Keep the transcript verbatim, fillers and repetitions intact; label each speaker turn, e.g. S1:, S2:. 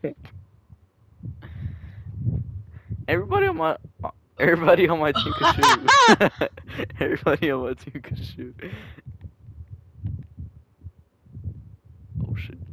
S1: Everybody on my everybody on my team can shoot. Everybody on my team can shoot. Oh shit.